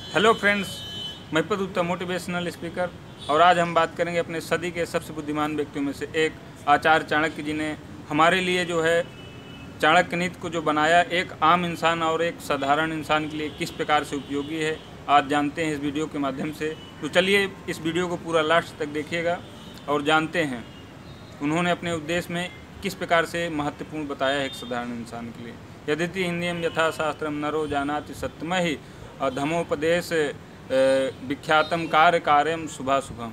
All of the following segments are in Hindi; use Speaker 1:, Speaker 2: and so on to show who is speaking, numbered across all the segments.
Speaker 1: हेलो फ्रेंड्स, मैं प्रदुत्ता मोटिवेशनल स्पीकर और आज हम बात करेंगे अपने सदी के सबसे बुद्धिमान व्यक्तियों में से एक आचार्य चाणक्य जी ने हमारे लिए जो है चाणक्य नीति को जो बनाया, एक आम इंसान और एक साधारण इंसान के लिए किस प्रकार से उपयोगी है, आज जानते हैं इस वीडियो के माध्यम से। तो चलिए इस वीडियो को पूरा लास्ट तक देखिएगा और जानते हैं उन्होंने अपने उद्देश्य में किस प्रकार से महत्वपूर्ण बताया है एक साधारण इंसान के लिए। यद्यपि हिंदीम यथा शास्त्रम नरो जानाति सत्यमहि धमोपदेश विख्यातम कार्य कार्यम शुभाशुभम।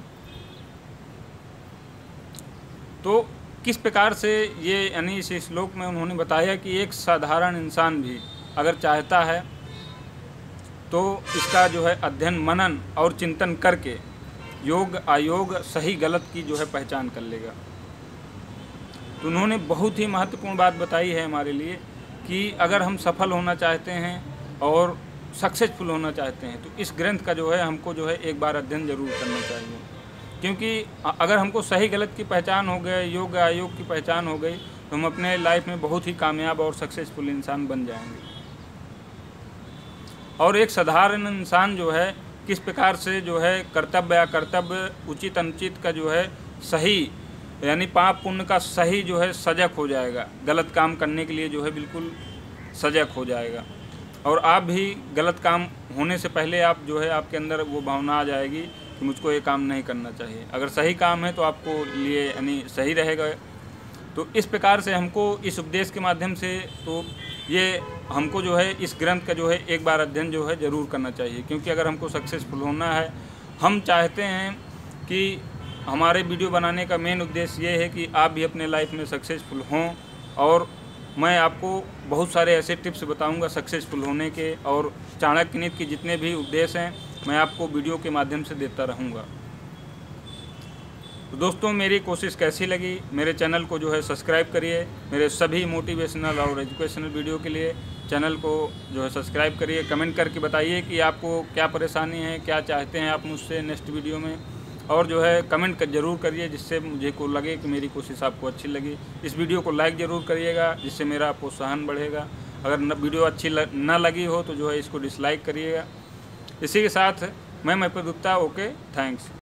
Speaker 1: तो किस प्रकार से ये यानी इस श्लोक में उन्होंने बताया कि एक साधारण इंसान भी अगर चाहता है तो इसका जो है अध्ययन मनन और चिंतन करके योग अयोग सही गलत की जो है पहचान कर लेगा। तो उन्होंने बहुत ही महत्वपूर्ण बात बताई है हमारे लिए कि अगर हम सफल होना चाहते हैं और सक्सेसफुल होना चाहते हैं तो इस ग्रंथ का जो है हमको जो है एक बार अध्ययन जरूर करना चाहिए, क्योंकि अगर हमको सही गलत की पहचान हो गई, योग अयोग की पहचान हो गई, तो हम अपने लाइफ में बहुत ही कामयाब और सक्सेसफुल इंसान बन जाएंगे। और एक साधारण इंसान जो है किस प्रकार से जो है कर्तव्य अकर्तव्य उचित अनुचित का जो है सही यानी पाप पुण्य का सही जो है सजग हो जाएगा, गलत काम करने के लिए जो है बिल्कुल सजग हो जाएगा। और आप भी गलत काम होने से पहले आप जो है आपके अंदर वो भावना आ जाएगी कि मुझको ये काम नहीं करना चाहिए। अगर सही काम है तो आपको लिए यानी सही रहेगा। तो इस प्रकार से हमको इस उपदेश के माध्यम से तो ये हमको जो है इस ग्रंथ का जो है एक बार अध्ययन जो है ज़रूर करना चाहिए, क्योंकि अगर हमको सक्सेसफुल होना है, हम चाहते हैं कि हमारे वीडियो बनाने का मेन उद्देश्य ये है कि आप भी अपने लाइफ में सक्सेसफुल हों। और मैं आपको बहुत सारे ऐसे टिप्स बताऊंगा सक्सेसफुल होने के, और चाणक्य नीति के जितने भी उपदेश हैं मैं आपको वीडियो के माध्यम से देता रहूंगा। तो दोस्तों, मेरी कोशिश कैसी लगी, मेरे चैनल को जो है सब्सक्राइब करिए। मेरे सभी मोटिवेशनल और एजुकेशनल वीडियो के लिए चैनल को जो है सब्सक्राइब करिए। कमेंट करके बताइए कि आपको क्या परेशानी है, क्या चाहते हैं आप मुझसे नेक्स्ट वीडियो में, और जो है कमेंट ज़रूर करिए जिससे मुझे को लगे कि मेरी कोशिश आपको अच्छी लगी। इस वीडियो को लाइक ज़रूर करिएगा जिससे मेरा प्रोत्साहन बढ़ेगा। अगर वीडियो अच्छी ना लगी हो तो जो है इसको डिसलाइक करिएगा। इसी के साथ मैं प्रदुत्ता, ओके, थैंक्स।